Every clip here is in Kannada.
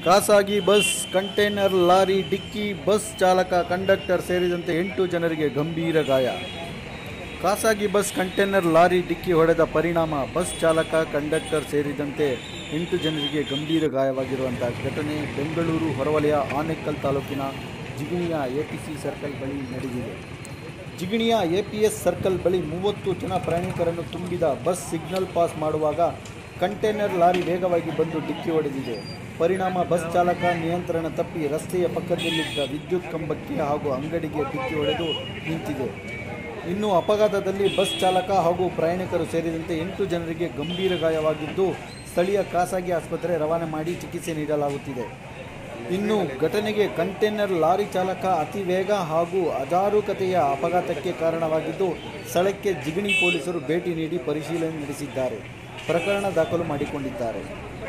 ಖಾಸಗಿ ಬಸ್ ಕಂಟೈನರ್ ಲಾರಿ ಡಿಕ್ಕಿ ಬಸ್ ಚಾಲಕ ಕಂಡಕ್ಟರ್ ಸೇರಿದಂತೆ 8 ಜನರಿಗೆ ಗಂಭೀರ ಗಾಯ. ಖಾಸಗಿ ಬಸ್ ಕಂಟೈನರ್ ಲಾರಿ ಡಿಕ್ಕಿ ಹೊಡೆದ ಪರಿಣಾಮ ಬಸ್ ಚಾಲಕ ಕಂಡಕ್ಟರ್ ಸೇರಿದಂತೆ 8 ಜನರಿಗೆ ಗಂಭೀರ ಗಾಯವಾಗಿರುವಂತಹ ಘಟನೆ ಬೆಂಗಳೂರು ಹೊರವಲಯ ಆನೇಕಲ್ ತಾಲೂಕಿನ ಜಿಗಣಿಯ ಎಪಿಸಿ ಸರ್ಕಲ್ ಬಳಿ ನಡೆದಿದೆ. ಜಿಗಣಿಯ ಎಪಿಎಸ್ ಸರ್ಕಲ್ ಬಳಿ 30 ಜನ ಪ್ರಯಾಣಿಕರನ್ನು ತುಂಬಿದ ಬಸ್ ಸಿಗ್ನಲ್ ಪಾಸ್ ಮಾಡುವಾಗ ಕಂಟೈನರ್ ಲಾರಿ ವೇಗವಾಗಿ ಬಂದು ಡಿಕ್ಕಿ ಹೊಡೆದಿದೆ. ಪರಿಣಾಮ ಬಸ್ ಚಾಲಕ ನಿಯಂತ್ರಣ ತಪ್ಪಿ ರಸ್ತೆಯ ಪಕ್ಕದಲ್ಲಿದ್ದ ವಿದ್ಯುತ್ ಕಂಬಕ್ಕೆ ಹಾಗೂ ಅಂಗಡಿಗೆ ಡಿಕ್ಕಿ ಹೊಡೆದು ನಿಂತಿದೆ. ಇನ್ನು ಅಪಘಾತದಲ್ಲಿ ಬಸ್ ಚಾಲಕ ಹಾಗೂ ಪ್ರಯಾಣಿಕರು ಸೇರಿದಂತೆ 8 ಜನರಿಗೆ ಗಂಭೀರ ಗಾಯವಾಗಿದ್ದು ಸ್ಥಳೀಯ ಖಾಸಗಿ ಆಸ್ಪತ್ರೆ ರವಾನೆ ಮಾಡಿ ಚಿಕಿತ್ಸೆ ನೀಡಲಾಗುತ್ತಿದೆ. ಇನ್ನು ಘಟನೆಗೆ ಕಂಟೈನರ್ ಲಾರಿ ಚಾಲಕ ಅತಿ ವೇಗ ಹಾಗೂ ಅಜಾರೂಕತೆಯ ಅಪಘಾತಕ್ಕೆ ಕಾರಣವಾಗಿದ್ದು ಸ್ಥಳಕ್ಕೆ ಜಿಗಣಿ ಪೊಲೀಸರು ಭೇಟಿ ನೀಡಿ ಪರಿಶೀಲನೆ ನಡೆಸಿದ್ದಾರೆ. ಪ್ರಕರಣ ದಾಖಲು ಮಾಡಿಕೊಂಡಿದ್ದಾರೆ.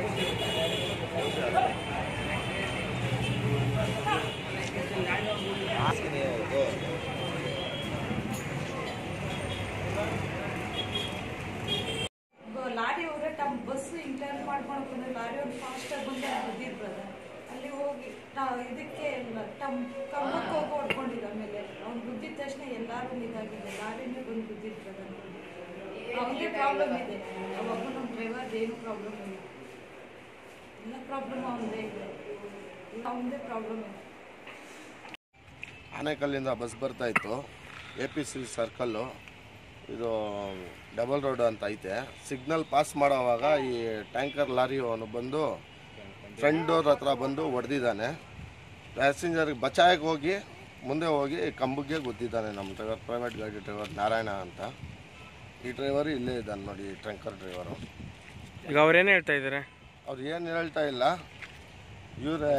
ಲಾರಿ ಹೋದ್ರೆ ತಮ್ಮ ಬಸ್ ಇಂಟರ್ನ್ ಮಾಡ್ಕೊಂಡು ಬಂದ್ರೆ ಲಾರಿ ಒಂದು ಫಾಸ್ಟಾಗಿ ಬಂದು ಬಿದ್ದಿರ್ತದೆ. ಅಲ್ಲಿ ಹೋಗಿ ಇದಕ್ಕೆ ಕಂಬಕ್ಕೆ ಹೋಗಿ ಹೊಡ್ಕೊಂಡಿದ್ದ. ಆಮೇಲೆ ಅವ್ನು ಬಿದ್ದಿದ ತಕ್ಷಣ ಎಲ್ಲರೂ ಇದಾಗಿದೆ. ಲಾರಿನೇ ಬಂದು ಬಿದ್ದಿರ್ತದೆ. ಅವನಿಗೆ ಪ್ರಾಬ್ಲಮ್ ಇದೆ. ಅವಾಗ ನಮ್ಮ ಡ್ರೈವರ್ದು ಏನು ಪ್ರಾಬ್ಲಮ್ ಇಲ್ಲ. ಎಲ್ಲ ಪ್ರಾಬ್ಲಮ್ ಅವನದೇ ಇದೆ. ಅವನದೇ ಪ್ರಾಬ್ಲಮ್ ಇದೆ. ಆನೇಕಲ್ಲಿಂದ ಬಸ್ ಬರ್ತಾ ಇತ್ತು. ಎಪಿಸಿ ಸರ್ಕಲ್ಲು ಇದು ಡಬಲ್ ರೋಡ್ ಅಂತ ಐತೆ. ಸಿಗ್ನಲ್ ಪಾಸ್ ಮಾಡೋವಾಗ ಈ ಟ್ಯಾಂಕರ್ ಲಾರಿ ಅವನು ಬಂದು ಫ್ರಂಟ್ ಡೋರ್ ಹತ್ರ ಬಂದು ಹೊಡೆದಿದ್ದಾನೆ. ಪ್ಯಾಸೆಂಜರ್ಗೆ ಬಚಾಯಕ್ಕೆ ಹೋಗಿ ಮುಂದೆ ಹೋಗಿ ಕಂಬಕ್ಕೆ ಗುದ್ದಿದ್ದಾನೆ. ನಮ್ಮ ಡ್ರೈವರ್ ಪ್ರೈವೇಟ್ ಗಾಡಿ ಡ್ರೈವರ್ ನಾರಾಯಣ ಅಂತ. ಈ ಡ್ರೈವರು ಇಲ್ಲೇ ಇದ್ದಾನೆ ನೋಡಿ, ಈ ಟ್ಯಾಂಕರ್ ಡ್ರೈವರು. ಈಗ ಅವ್ರೇನು ಹೇಳ್ತಾ ಇದ್ದಾರೆ? ಅವ್ರು ಏನು ಹೇಳ್ತಾ ಇಲ್ಲ. ಇವರೇ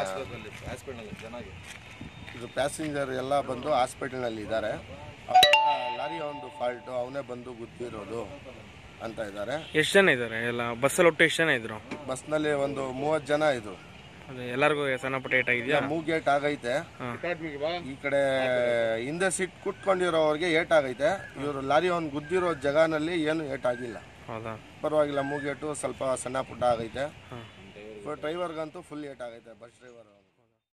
ಇದು ಪ್ಯಾಸೆಂಜರ್ ಎಲ್ಲ ಬಂದು ಹಾಸ್ಪಿಟಲ್ನಲ್ಲಿ ಇದ್ದಾರೆ. ಲಾರಿ ಒಂದು ಫಾಲ್ಟು, ಅವನೇ ಬಂದು ಗುದ್ದಿರೋದು ಅಂತ ಇದ್ದಾರೆ. ಎಷ್ಟು ಜನ ಇದ್ದಾರೆ ಎಲ್ಲ ಬಸ್ಸಲ್ಲಿ? ಒಟ್ಟು ಎಷ್ಟು ಜನ ಇದ್ರು ಬಸ್ನಲ್ಲಿ? ಒಂದು 30 ಜನ ಇದ್ರು. ಎಲ್ಲರಿಗೂ ಸಣ್ಣ ಪುಟ್ಟ ಏಟ್ ಆಗಿದೆಯಾ? ಮೂಗೇಟ್ ಆಗೈತೆ. ಈ ಕಡೆ ಹಿಂದೆ ಸೀಟ್ ಕುತ್ಕೊಂಡಿರೋರಿಗೆ ಏಟ್ ಆಗೈತೆ. ಇವರು ಲಾರಿ ಒಂದು ಗುದ್ದಿರೋ ಜಾಗನಲ್ಲಿ ಏನು ಏಟ್ ಆಗಿಲ್ಲ. ಹೌದಾ? ಪರವಾಗಿಲ್ಲ. ಮೂಗೇಟು ಸ್ವಲ್ಪ ಸಣ್ಣ ಪುಟ್ಟ ಆಗೈತೆ. ಡ್ರೈವರ್ಗಂತೂ ಫುಲ್ ಏಟ್ ಆಗೈತೆ. Bus driver